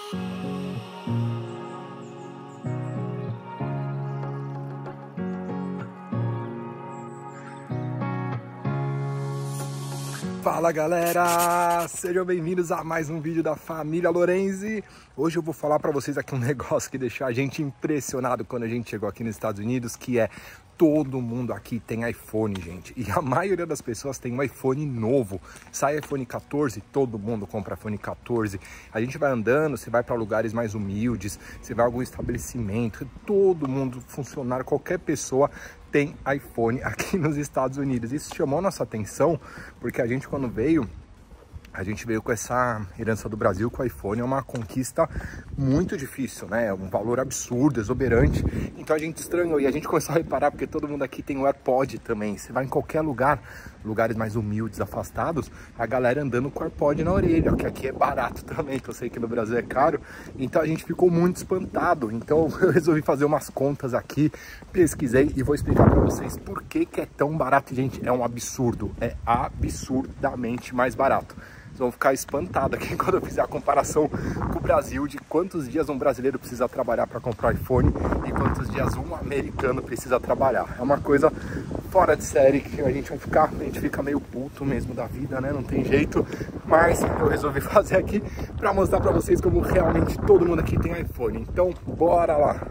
Fala galera, sejam bem-vindos a mais um vídeo da família Lorenzi. Hoje eu vou falar para vocês aqui um negócio que deixou a gente impressionado quando a gente chegou aqui nos Estados Unidos, que é todo mundo aqui tem iPhone, gente. E a maioria das pessoas tem um iPhone novo. Sai iPhone 14, todo mundo compra iPhone 14. A gente vai andando, você vai para lugares mais humildes, você vai a algum estabelecimento, todo mundo, funcionário, qualquer pessoa tem iPhone aqui nos Estados Unidos. Isso chamou nossa atenção, porque a gente quando veio, a gente veio com essa herança do Brasil, que o iPhone é uma conquista muito difícil, né? É um valor absurdo, exuberante. Então a gente estranhou e a gente começou a reparar, porque todo mundo aqui tem o AirPod também. Você vai em qualquer lugar, lugares mais humildes, afastados, a galera andando com o AirPod na orelha, que aqui é barato também, que eu sei que no Brasil é caro. Então a gente ficou muito espantado. Então eu resolvi fazer umas contas aqui, pesquisei e vou explicar para vocês por que é tão barato. Gente, é um absurdo, é absurdamente mais barato. Vão ficar espantados aqui quando eu fizer a comparação com o Brasil, de quantos dias um brasileiro precisa trabalhar para comprar iPhone e quantos dias um americano precisa trabalhar. É uma coisa fora de série que a gente fica meio puto mesmo da vida, né? Não tem jeito, mas eu resolvi fazer aqui para mostrar para vocês como realmente todo mundo aqui tem iPhone. Então, bora lá!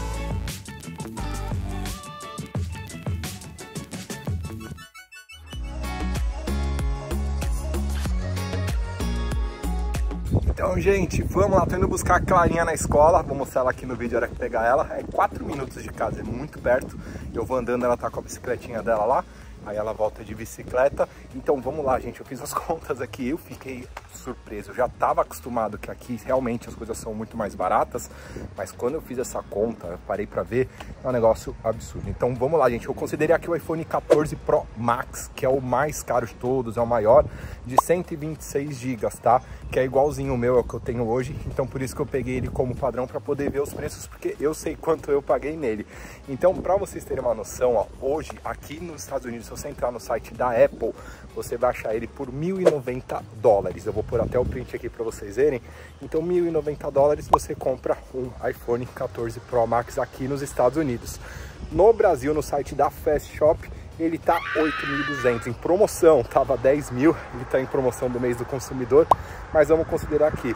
Então, gente, vamos lá, tô indo buscar a Clarinha na escola, vou mostrar ela aqui no vídeo, a hora que pegar ela. É 4 minutos de casa, é muito perto. Eu vou andando, ela tá com a bicicletinha dela lá, aí ela volta de bicicleta. Então vamos lá, gente, eu fiz as contas aqui, eu fiquei surpreso. Eu já estava acostumado que aqui realmente as coisas são muito mais baratas, mas quando eu fiz essa conta, eu parei para ver, é um negócio absurdo. Então vamos lá, gente, eu considerei aqui o iPhone 14 Pro Max, que é o mais caro de todos, é o maior, de 126 GB, tá? Que é igualzinho o meu, é o que eu tenho hoje. Então por isso que eu peguei ele como padrão, para poder ver os preços, porque eu sei quanto eu paguei nele. Então, para vocês terem uma noção, ó, hoje aqui nos Estados Unidos, se você entrar no site da Apple, você vai achar ele por $1.090. Eu vou pôr até o print aqui para vocês verem. Então $1.090 você compra um iPhone 14 Pro Max aqui nos Estados Unidos. No Brasil, no site da Fast Shop, ele tá 8.200 em promoção, tava 10.000, ele tá em promoção do mês do consumidor, mas vamos considerar aqui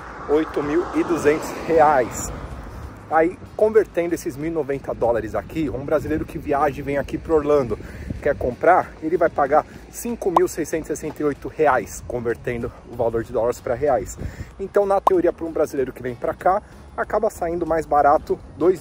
R$8.200. Aí, convertendo esses $1.090 aqui, um brasileiro que viaja e vem aqui para Orlando, quer comprar, ele vai pagar R$5.668, convertendo o valor de dólares para reais. Então, na teoria, para um brasileiro que vem para cá, acaba saindo mais barato,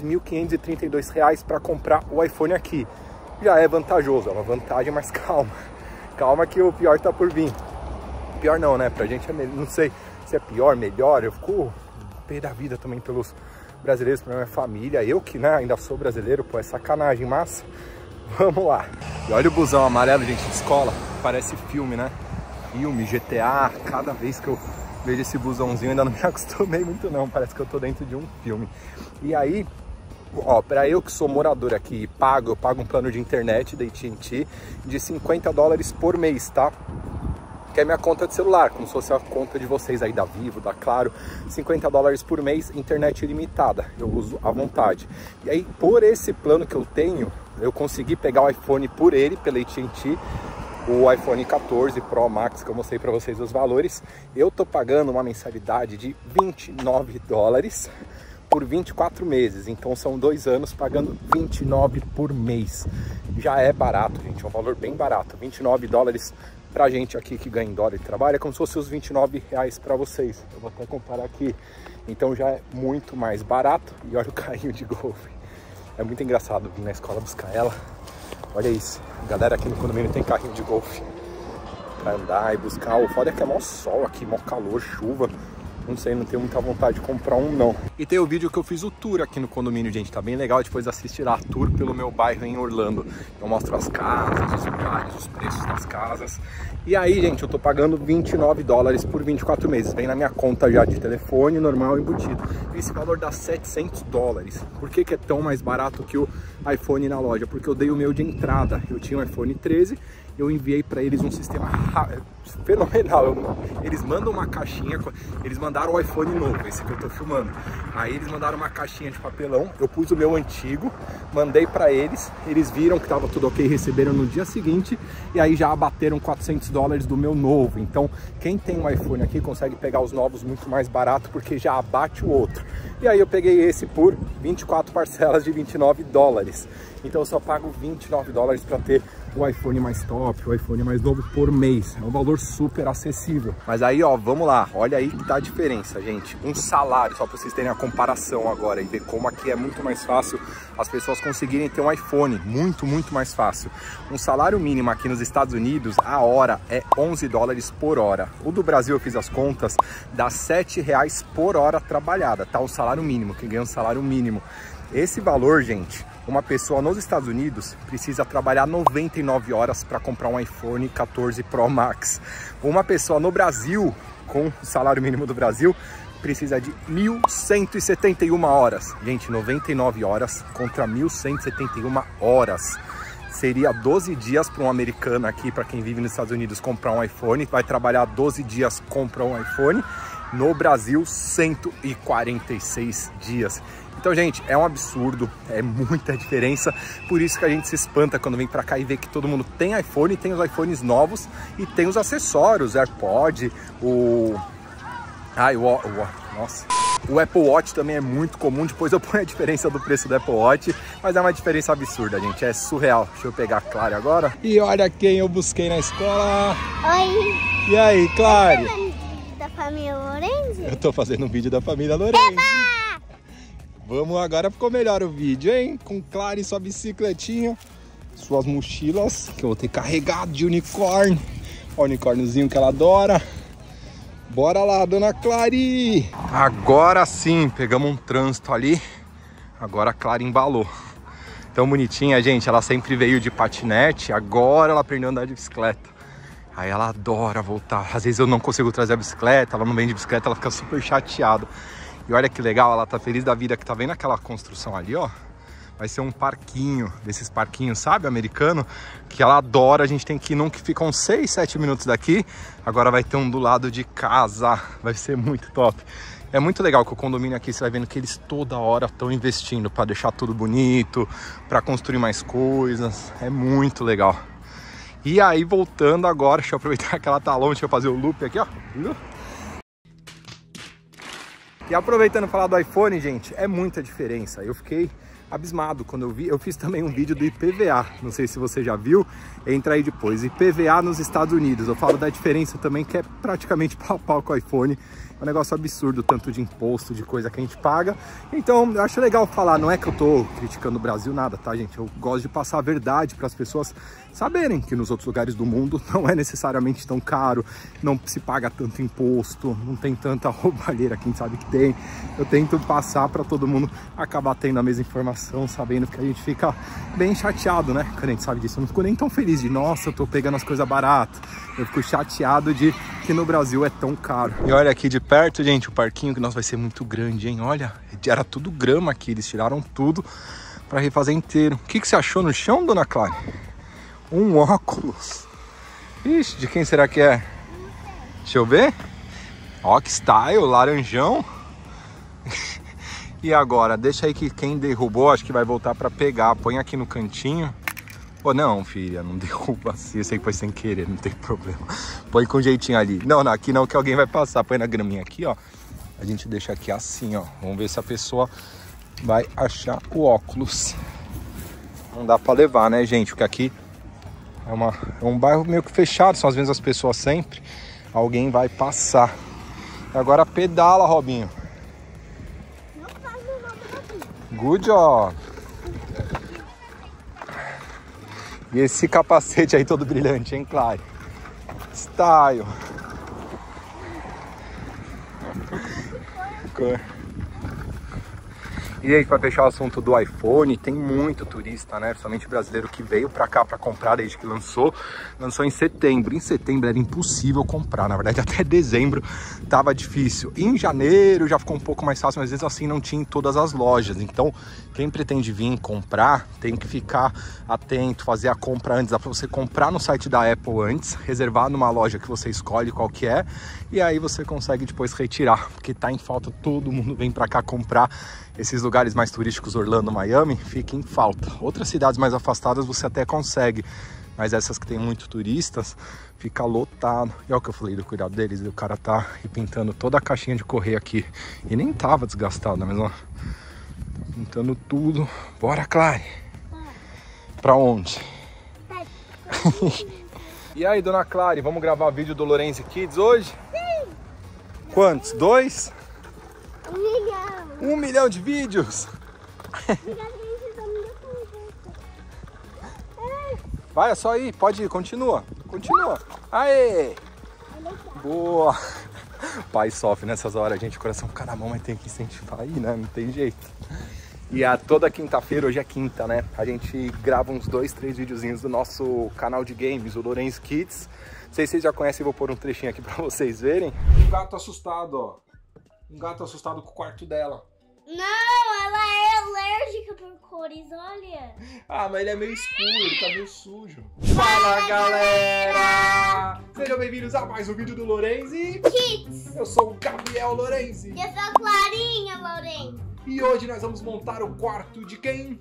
R$2.532 para comprar o iPhone aqui. Já é vantajoso, é uma vantagem, mas calma, calma que o pior tá por vir. Pior não, né? Pra gente é melhor, não sei se é pior, melhor. Eu fico pé da vida também pelos brasileiros, pra minha família. Eu que, né, ainda sou brasileiro, pô, é sacanagem, mas vamos lá. E olha o busão amarelo, gente, de escola, parece filme, né? Filme, GTA, cada vez que eu vejo esse busãozinho, ainda não me acostumei muito não, parece que eu tô dentro de um filme. E aí, ó, para eu que sou morador aqui e eu pago um plano de internet da AT&T de $50 por mês, tá? Que é minha conta de celular, como se fosse a conta de vocês aí da Vivo, da Claro. $50 por mês, internet ilimitada, eu uso à vontade. E aí, por esse plano que eu tenho, eu consegui pegar o iPhone por ele, pela AT&T, o iPhone 14 Pro Max, que eu mostrei para vocês os valores. Eu tô pagando uma mensalidade de $29 por 24 meses, então são 2 anos pagando $29 por mês. Já é barato, gente, é um valor bem barato. $29 pra gente aqui que ganha em dólar e trabalha, é como se fosse os R$29 para vocês. Eu vou até comparar aqui, então já é muito mais barato. E olha o carrinho de golfe, é muito engraçado vir na escola buscar ela. Olha isso, a galera aqui no condomínio tem carrinho de golfe pra andar e buscar. O foda é que é mó sol aqui, mó calor, chuva. Não sei, não tenho muita vontade de comprar um não. E tem o vídeo que eu fiz o tour aqui no condomínio, gente, tá bem legal. Depois assistir a tour pelo meu bairro em Orlando. Eu mostro as casas, os lugares, os preços das casas. E aí, gente, eu tô pagando $29 por 24 meses. Vem na minha conta já de telefone, normal, embutido. Esse valor dá $700. Por que que é tão mais barato que o iPhone na loja? Porque eu dei o meu de entrada. Eu tinha um iPhone 13, eu enviei para eles um sistema fenomenal. Eles mandam uma caixinha, eles mandaram o iPhone novo, esse que eu tô filmando. Aí eles mandaram uma caixinha de papelão, eu pus o meu antigo, mandei pra eles, eles viram que tava tudo ok, receberam no dia seguinte, e aí já abateram $400 do meu novo. Então quem tem um iPhone aqui consegue pegar os novos muito mais barato, porque já abate o outro. E aí eu peguei esse por 24 parcelas de $29. Então eu só pago $29 para ter o iPhone mais top, o iPhone mais novo por mês. É um valor super acessível. Mas aí, ó, vamos lá. Olha aí que tá a diferença, gente. Um salário, só para vocês terem a comparação agora e ver como aqui é muito mais fácil as pessoas conseguirem ter um iPhone. Muito, muito mais fácil. Um salário mínimo aqui nos Estados Unidos, a hora é $11 por hora. O do Brasil, eu fiz as contas, dá R$7 por hora trabalhada, tá? O salário mínimo, quem ganha um salário mínimo. Esse valor, gente, uma pessoa nos Estados Unidos precisa trabalhar 99 horas para comprar um iPhone 14 Pro Max. Uma pessoa no Brasil, com o salário mínimo do Brasil, precisa de 1.171 horas. Gente, 99 horas contra 1.171 horas. Seria 12 dias para um americano aqui, para quem vive nos Estados Unidos, comprar um iPhone. Vai trabalhar 12 dias, compra um iPhone. No Brasil, 146 dias. Então, gente, é um absurdo, é muita diferença. Por isso que a gente se espanta quando vem pra cá e vê que todo mundo tem iPhone, tem os iPhones novos e tem os acessórios, AirPod, nossa. O Apple Watch também é muito comum, depois eu ponho a diferença do preço do Apple Watch, mas é uma diferença absurda, gente, é surreal. Deixa eu pegar a Clary agora. E olha quem eu busquei na escola. Oi. E aí, Clary? Da família Lorenzi? Eu tô fazendo um vídeo da família Lorenzi. Vamos, agora ficou melhor o vídeo, hein? Com Clary e sua bicicletinha, suas mochilas, que eu vou ter carregado de unicórnio. O unicórniozinho que ela adora. Bora lá, dona Clary! Agora sim, pegamos um trânsito ali. Agora a Clary embalou. Tão bonitinha, gente. Ela sempre veio de patinete, agora ela aprendeu a andar de bicicleta. Aí ela adora voltar. Às vezes eu não consigo trazer a bicicleta, ela não vem de bicicleta, ela fica super chateada. E olha que legal, ela tá feliz da vida, que tá vendo aquela construção ali, ó? Vai ser um parquinho, desses parquinhos, sabe, americano, que ela adora. A gente tem que ir num que fica uns 6, 7 minutos daqui. Agora vai ter um do lado de casa, vai ser muito top. É muito legal que o condomínio aqui, você vai vendo que eles toda hora estão investindo para deixar tudo bonito, para construir mais coisas. É muito legal. E aí, voltando agora, deixa eu aproveitar que ela tá longe, deixa eu fazer o loop aqui, ó. E aproveitando falar do iPhone, gente, é muita diferença. Eu fiquei abismado quando eu vi. Eu fiz também um vídeo do IPVA, não sei se você já viu, entra aí depois. IPVA nos Estados Unidos, eu falo da diferença também, que é praticamente pau a pau com o iPhone. É um negócio absurdo, tanto de imposto, de coisa que a gente paga. Então, eu acho legal falar, não é que eu tô criticando o Brasil, nada, tá, gente? Eu gosto de passar a verdade para as pessoas saberem que nos outros lugares do mundo não é necessariamente tão caro, não se paga tanto imposto, não tem tanta roubalheira, quem sabe que tem. Eu tento passar para todo mundo acabar tendo a mesma informação, sabendo que a gente fica bem chateado, né? Quando a gente sabe disso, eu não fico nem tão feliz de, nossa, eu tô pegando as coisas baratas. Eu fico chateado de que no Brasil é tão caro. E olha aqui de perto, gente, o parquinho, que nossa, vai ser muito grande, hein? Olha, era tudo grama aqui, eles tiraram tudo para refazer inteiro. O que você achou no chão, dona Clary? Um óculos. Ixi, de quem será que é? Deixa eu ver. Ó, que style, laranjão. E agora, deixa aí que quem derrubou, acho que vai voltar para pegar. Põe aqui no cantinho. Pô, não, filha, não derruba assim. Eu sei que foi sem querer, não tem problema. Põe com jeitinho ali. Não, aqui não, que alguém vai passar. Põe na graminha aqui, ó. A gente deixa aqui assim, ó. Vamos ver se a pessoa vai achar o óculos. Não dá pra levar, né, gente? Porque aqui é um bairro meio que fechado. São as mesmas pessoas sempre. Alguém vai passar. Agora pedala, Robinho. Good job. E esse capacete aí todo brilhante, hein, Clary? Style. E aí, para fechar o assunto do iPhone, tem muito turista, né? Principalmente brasileiro que veio para cá para comprar desde que lançou. Lançou em setembro. Em setembro era impossível comprar. Na verdade, até dezembro tava difícil. Em janeiro já ficou um pouco mais fácil, mas às vezes assim não tinha em todas as lojas. Então, quem pretende vir comprar tem que ficar atento, fazer a compra antes. Dá para você comprar no site da Apple antes, reservar numa loja que você escolhe qual que é. E aí você consegue depois retirar, porque tá em falta. Todo mundo vem para cá comprar. Esses lugares mais turísticos, Orlando, Miami, fica em falta. Outras cidades mais afastadas você até consegue, mas essas que tem muito turistas, fica lotado. E olha o que eu falei do cuidado deles, o cara tá repintando toda a caixinha de correio aqui. E nem tava desgastada, mas ó, tá pintando tudo. Bora, Clary! Pra onde? E aí, dona Clary, vamos gravar vídeo do Lorenzi Kids hoje? Sim! Quantos? 2? 1 milhão! 1 milhão de vídeos? Vai, é só ir, pode ir, continua. Continua. Aê! Boa! O pai sofre nessas horas, gente, o coração fica na mão, mas tem que incentivar aí, né? Não tem jeito. E toda quinta-feira, hoje é quinta, né? A gente grava uns 2, 3 videozinhos do nosso canal de games, o Lorenzi Kids. Não sei se vocês já conhecem, vou pôr um trechinho aqui pra vocês verem. Um gato assustado, ó. Um gato assustado com o quarto dela. Não, ela é alérgica por cores, olha. Ah, mas ele é meio escuro, ele tá meio sujo. Fala, galera! Sejam bem-vindos a mais um vídeo do Lorenzi Kids! Eu sou o Gabriel Lorenzi. Eu sou a Clarinha Lorenzi. E hoje nós vamos montar o quarto de quem?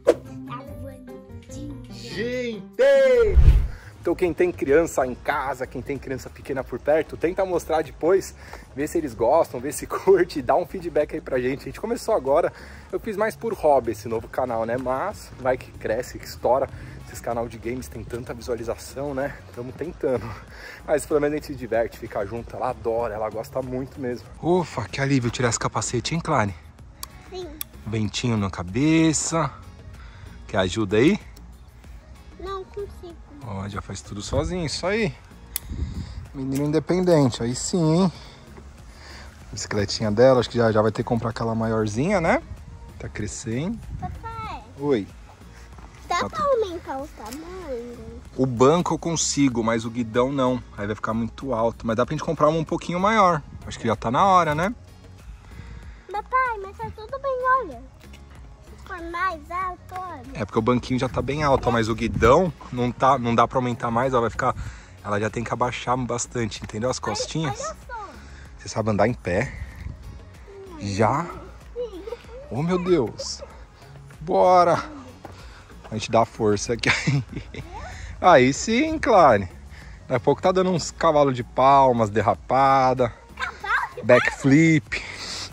Gente! Então quem tem criança em casa, quem tem criança pequena por perto, tenta mostrar depois, ver se eles gostam, ver se curte, dá um feedback aí pra gente. A gente começou agora, eu fiz mais por hobby esse novo canal, né? Mas vai que cresce, que estoura. Esses canal de games tem tanta visualização, né? Estamos tentando. Mas pelo menos a gente se diverte, fica junto, ela adora, ela gosta muito mesmo. Ufa, que alívio tirar esse capacete, hein, Clary? Sim. Ventinho na cabeça. Quer ajuda aí? Não consigo. Ó, já faz tudo sozinho, isso aí. Menino independente, aí sim, hein? Bicicletinha dela, acho que já vai ter que comprar aquela maiorzinha, né? Tá crescendo. Papai, Oi. dá pra aumentar o tamanho? O banco eu consigo, mas o guidão não. Aí vai ficar muito alto. Mas dá pra gente comprar um pouquinho maior. Acho que já tá na hora, né? Papai, mas tá tudo bem, olha. Se for mais alto, olha. É porque o banquinho já tá bem alto, ó, mas o guidão não dá pra aumentar mais, ó, vai ficar... Ela já tem que abaixar bastante, entendeu? As costinhas. Olha só. Você sabe andar em pé? Já? Oh, meu Deus. Bora. A gente dá força aqui. Aí sim, Clary. Daqui a pouco tá dando uns cavalos de palmas, derrapada. Backflip.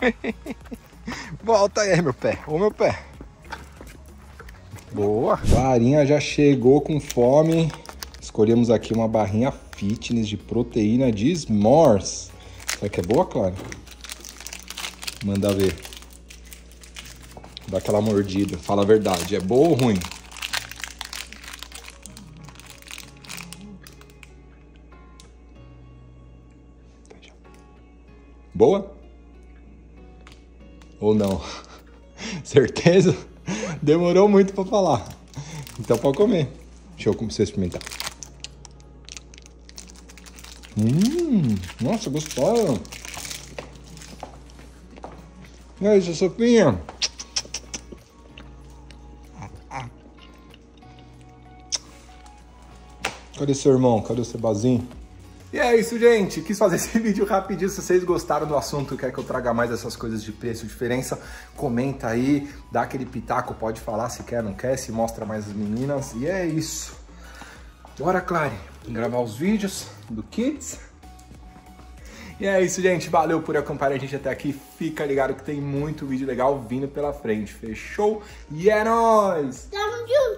Volta aí, meu pé. Ô, meu pé. Boa. Clarinha já chegou com fome. Escolhemos aqui uma barrinha fitness de proteína de s'mores. Será que é boa, Clara? Manda ver. Dá aquela mordida. Fala a verdade. É boa ou ruim? Boa? Ou não? Certeza? Demorou muito pra falar. Então pode comer. Deixa eu começar a experimentar. Nossa, gostosa. E aí, sua sopinha? Cadê seu irmão? Cadê o Sebazinho? E é isso, gente. Quis fazer esse vídeo rapidinho. Se vocês gostaram do assunto e quer que eu traga mais essas coisas de preço, diferença, comenta aí, dá aquele pitaco, pode falar se quer, não quer, se mostra mais as meninas. E é isso. Bora, Clary, gravar os vídeos do Kids. E é isso, gente. Valeu por acompanhar a gente até aqui. Fica ligado que tem muito vídeo legal vindo pela frente. Fechou? E é nóis! Tamo junto!